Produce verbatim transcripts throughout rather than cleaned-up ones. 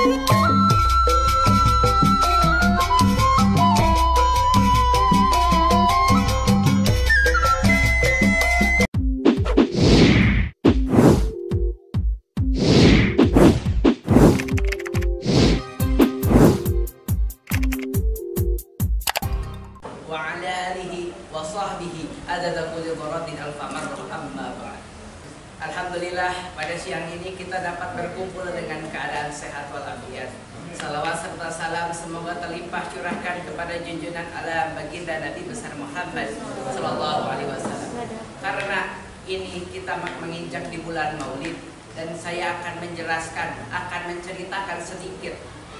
Alhamdulillah, pada siang ini kita dapat berkumpul dengan keadaan sehat walafiat. Salawat serta salam semoga terlimpah curahkan kepada junjungan alam baginda Nabi besar Muhammad Sallallahu Alaihi Wasallam. Karena ini kita menginjak di bulan Maulid, dan saya akan menjelaskan, akan menceritakan sedikit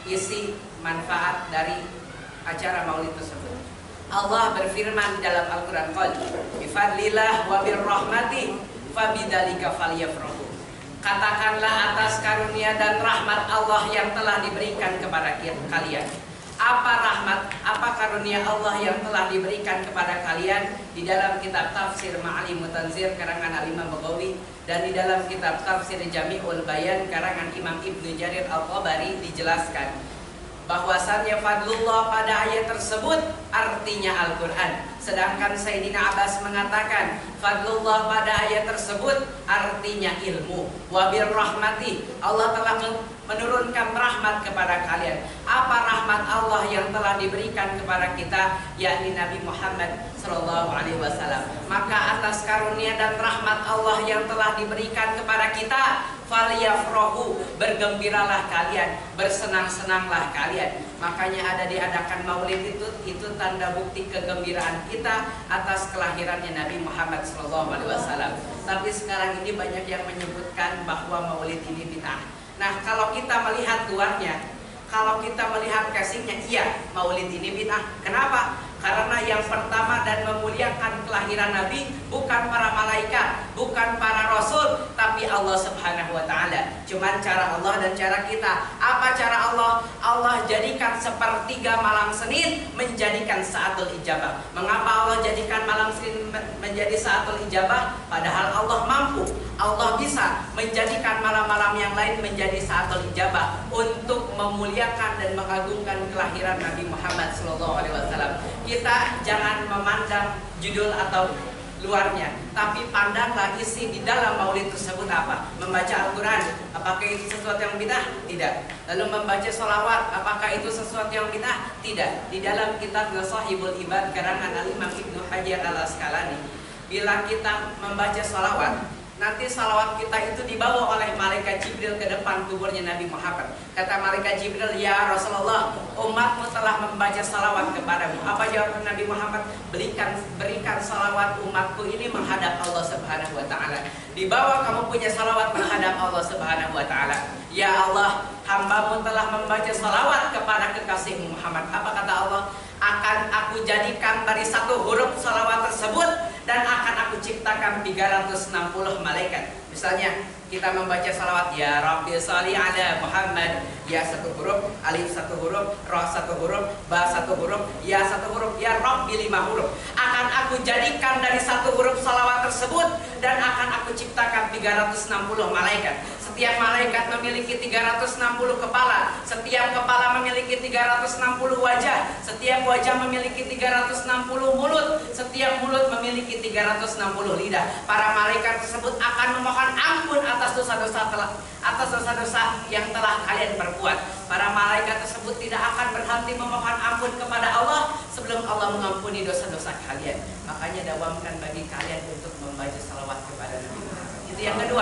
isi manfaat dari acara Maulid tersebut. Allah berfirman dalam Al-Quran, qul bifadlillah wa birrahmati fabidzalika falyafrahu. Katakanlah atas karunia dan rahmat Allah yang telah diberikan kepada kalian. Apa rahmat, apa karunia Allah yang telah diberikan kepada kalian? Di dalam kitab tafsir Ma'alimut Tanzir karangan Al-Imam Baghawi, dan di dalam kitab tafsir Jami'ul Bayan karangan Imam Ibnu Jarir Al-Tabari dijelaskan bahwasannya fadlullah pada ayat tersebut artinya Al-Quran. Sedangkan Sayyidina Abbas mengatakan fadlullah pada ayat tersebut artinya ilmu. Wabir rahmati, Allah telah menurunkan rahmat kepada kalian. Apa rahmat Allah yang telah diberikan kepada kita, yakni Nabi Muhammad Sallallahu Alaihi Wasallam. Maka atas karunia dan rahmat Allah yang telah diberikan kepada kita, falyafrahu, bergembiralah kalian, bersenang-senanglah kalian. Makanya ada diadakan Maulid itu, itu tanda bukti kegembiraan kita atas kelahirannya Nabi Muhammad Sallallahu Alaihi Wasallam. Tapi sekarang ini banyak yang menyebutkan bahwa Maulid ini bid'ah. Nah, kalau kita melihat luarnya, kalau kita melihat casingnya, iya, Maulid ini bid'ah. Kenapa? Karena yang pertama dan memuliakan kelahiran Nabi bukan para malaikat, bukan para rasul, tapi Allah Subhanahu wa Ta'ala. Cuman cara Allah dan cara kita. Apa cara Allah? Allah jadikan sepertiga malam Senin menjadikan saatul ijabah. Mengapa Allah jadikan malam Senin menjadi saatul ijabah? Padahal Allah mampu, Allah bisa menjadikan malam-malam yang lain menjadi saatul ijabah untuk memuliakan dan mengagungkan kelahiran Nabi Muhammad Sallallahu Alaihi Wasallam. Kita jangan memandang judul atau luarnya, tapi pandanglah isi di dalam Maulid tersebut apa. Membaca Al-Quran, apakah itu sesuatu yang bid'ah? Tidak. Lalu membaca sholawat, apakah itu sesuatu yang bid'ah? Tidak. Di dalam kitab Sahihul Ibad karangan Al-Imam Ibnu Hajar Al-Asqalani, bila kita membaca sholawat, nanti salawat kita itu dibawa oleh malaikat Jibril ke depan kuburnya Nabi Muhammad. Kata malaikat Jibril, ya Rasulullah, umatmu telah membaca salawat kepadamu. Apa jawaban Nabi Muhammad? Berikan, berikan salawat umatku ini menghadap Allah Subhanahu wa Ta'ala. Dibawa kamu punya salawat menghadap Allah Subhanahu wa Ta'ala. Ya Allah, hambamu telah membaca salawat kepada kekasihmu Muhammad. Apa kata Allah? Akan aku jadikan dari satu huruf salawat tersebut, dan akan aku ciptakan tiga ratus enam puluh malaikat. Misalnya kita membaca salawat, ya Rabbi sholli ala Muhammad, ya satu huruf, alif satu huruf, ra satu huruf, ba satu huruf, ya satu huruf, ya Rabbi lima huruf. Akan aku jadikan dari satu huruf salawat tersebut, dan akan aku ciptakan tiga ratus enam puluh malaikat. Setiap malaikat memiliki tiga ratus enam puluh kepala, setiap kepala memiliki tiga ratus enam puluh wajah, setiap wajah memiliki tiga ratus enam puluh mulut, setiap mulut memiliki tiga ratus enam puluh lidah. Para malaikat tersebut akan memohon ampun atas dosa-dosa telah atas dosa-dosa yang telah kalian perbuat. Para malaikat tersebut tidak akan berhenti memohon ampun kepada Allah sebelum Allah mengampuni dosa-dosa kalian. Makanya dawamkan bagi kalian untuk membaca salawat kepada Nabi Muhammad. Itu yang kedua.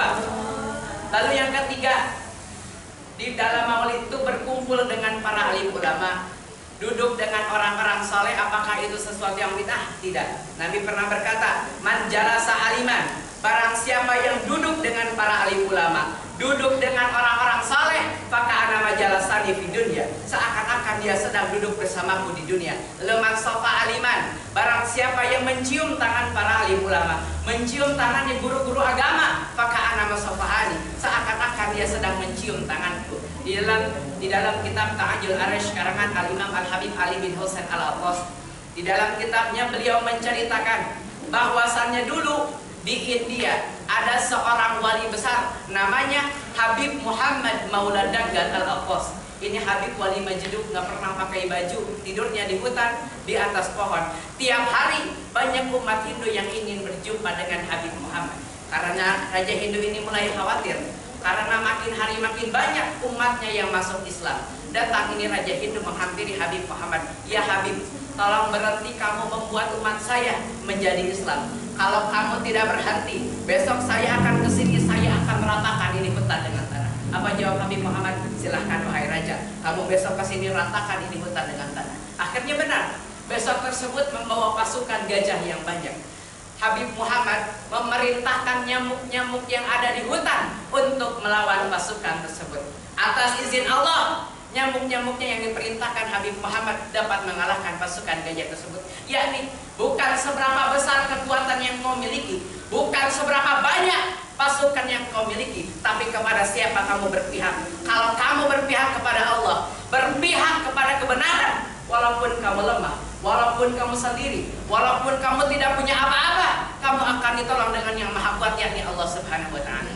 Lalu yang ketiga, di dalam Maulid itu berkumpul dengan para alim ulama, duduk dengan orang-orang saleh. Apakah itu sesuatu yang bid'ah? Tidak. Nabi pernah berkata, man jalasa aliman, barang siapa yang duduk dengan para alim ulama, duduk dengan orang-orang saleh, maka ana majalasani fi dunya, seakan-akan dia sedang duduk bersamaku di dunia. Leman sofa aliman, barang siapa yang mencium tangan para alim ulama, mencium tangannya guru-guru agama, maka ana masofahani, seakan-akan dia sedang mencium tanganku. Di dalam di dalam kitab Ta'ajul Arish karangan Al-Imam Al-Habib Ali bin Husain Al-Attas, di dalam kitabnya beliau menceritakan bahwasannya dulu di India ada seorang wali besar namanya Habib Muhammad Maula Daggal Al-Attas. Ini Habib wali Majdub, nggak pernah pakai baju, tidurnya di hutan, di atas pohon. Tiap hari banyak umat Hindu yang ingin berjumpa dengan Habib Muhammad. Karena Raja Hindu ini mulai khawatir, karena makin hari makin banyak umatnya yang masuk Islam. Datang ini Raja Hindu menghampiri Habib Muhammad. Ya Habib, tolong berhenti kamu membuat umat saya menjadi Islam. Kalau kamu tidak berhenti, besok saya akan kesini, saya akan meratakan ini hutan dengan tanah. Apa jawab Habib Muhammad? Silahkan wahai Raja, kamu besok kesini ratakan ini hutan dengan tanah. Akhirnya benar, besok tersebut membawa pasukan gajah yang banyak. Habib Muhammad memerintahkan nyamuk-nyamuk yang ada di hutan untuk melawan pasukan tersebut. Atas izin Allah, nyamuk-nyamuknya yang diperintahkan Habib Muhammad dapat mengalahkan pasukan gajah tersebut. Yakni bukan seberapa besar kekuatan yang kau miliki, bukan seberapa banyak pasukan yang kau miliki, tapi kepada siapa kamu berpihak. Kalau kamu berpihak kepada Allah, berpihak kepada kebenaran, walaupun kamu lemah, walaupun kamu sendiri, walaupun kamu tidak punya apa-apa, kamu akan ditolong dengan yang maha kuat, yakni Allah Subhanahu wa Ta'ala.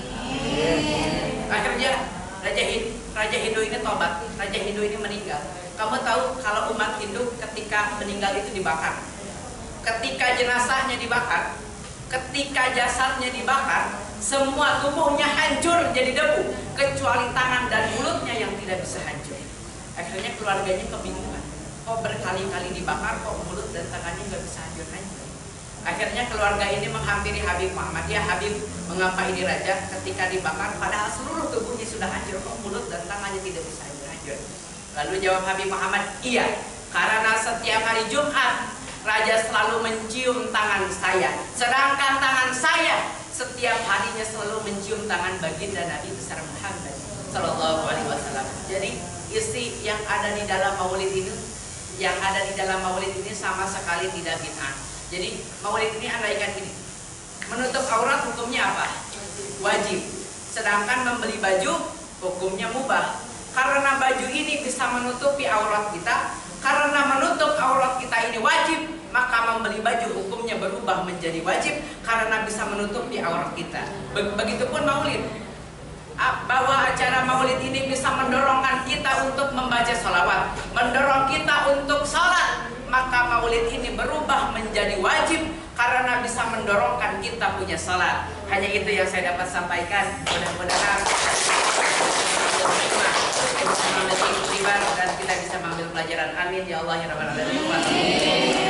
Akhirnya Raja Hindu, Raja Hindu ini tobat, Raja Hindu ini meninggal. Kamu tahu kalau umat Hindu ketika meninggal itu dibakar, ketika jenazahnya dibakar, ketika jasadnya dibakar, semua tubuhnya hancur jadi debu, kecuali tangan dan mulutnya yang tidak bisa hancur. Akhirnya keluarganya kebingungan, kok berkali-kali dibakar, kok mulut dan tangannya nggak bisa hancur-hancur. Akhirnya keluarga ini menghampiri Habib Muhammad. Ya Habib, mengapa ini Raja ketika dibakar padahal seluruh tubuhnya sudah hancur, kok mulut dan tangannya tidak bisa hancur-hancur? Lalu jawab Habib Muhammad, iya, karena setiap hari Jumat Raja selalu mencium tangan saya, sedangkan tangan saya setiap harinya selalu mencium tangan baginda Nabi besar Muhammad Sallallahu Alaihi Wasallam. Jadi isi yang ada di dalam maulid ini, yang ada di dalam maulid ini sama sekali tidak bid'ah. Jadi maulid ini andaikan ini, menutup aurat hukumnya apa? Wajib. Sedangkan membeli baju hukumnya mubah. Karena baju ini bisa menutupi aurat kita, karena menutup aurat kita ini wajib, maka membeli baju hukumnya berubah menjadi wajib karena bisa menutupi aurat kita. Begitupun maulid, bahwa acara maulid ini bisa mendorongkan kita untuk membaca sholawat, mendorong kita untuk sholat, maka maulid ini berubah menjadi wajib karena bisa mendorongkan kita punya sholat. Hanya itu yang saya dapat sampaikan. Mudah-mudahan dan kita bisa mengambil pelajaran. Amin ya Allah ya Rabbal Alamin.